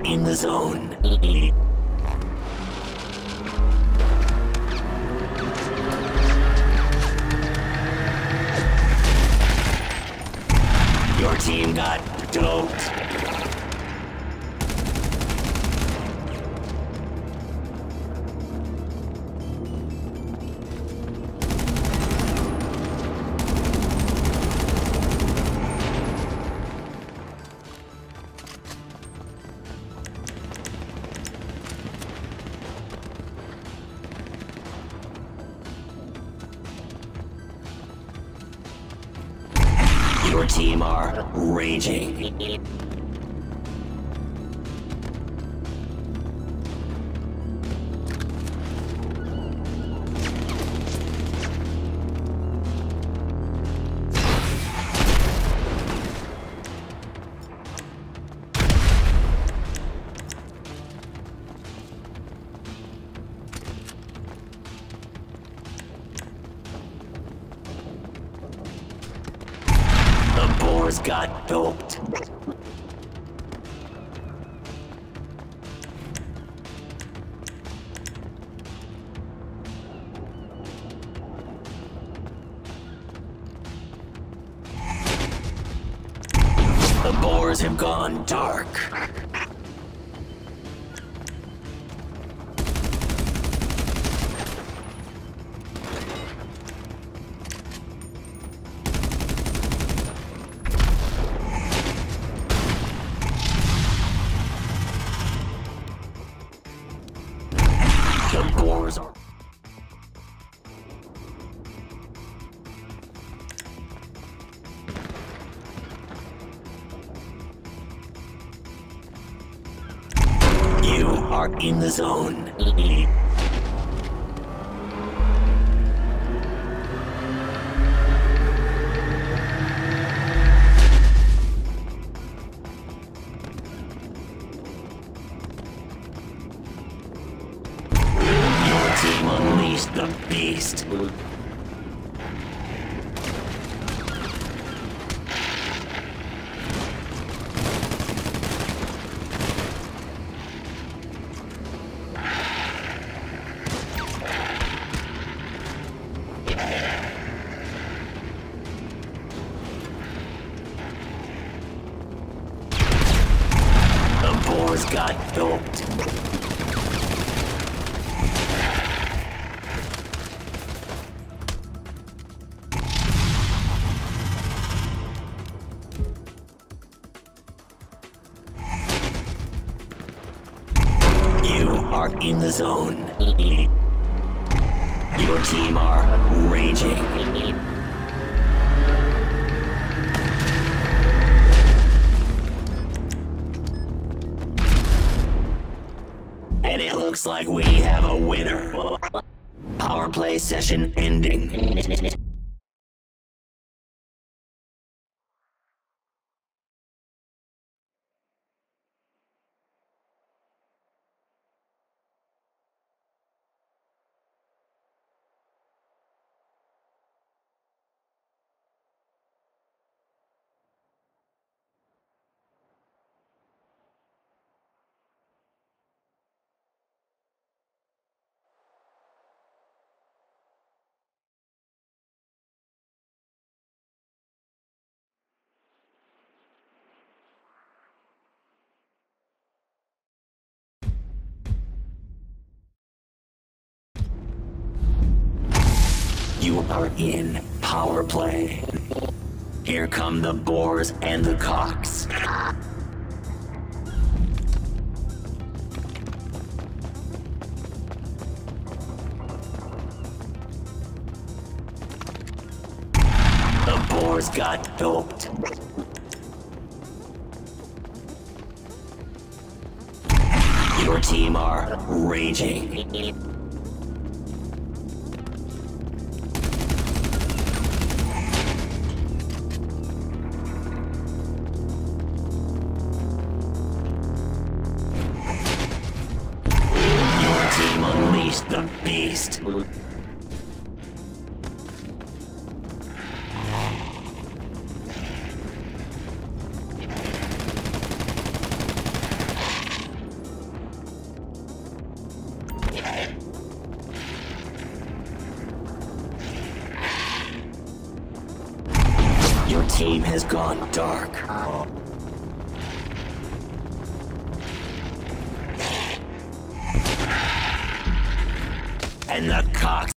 in the zone. Your team got doped. Your team are raging. The boars got doped. The boars have gone dark. The boars are... You are in the zone. Your team unleashed the beast. The boars got doped. You are in the zone. Your team are raging. And it looks like we have a winner. Power play session ending. You are in power play. Here come the boars and the cocks. The boars got doped. Your team are raging. The beast. team has gone dark. And the cock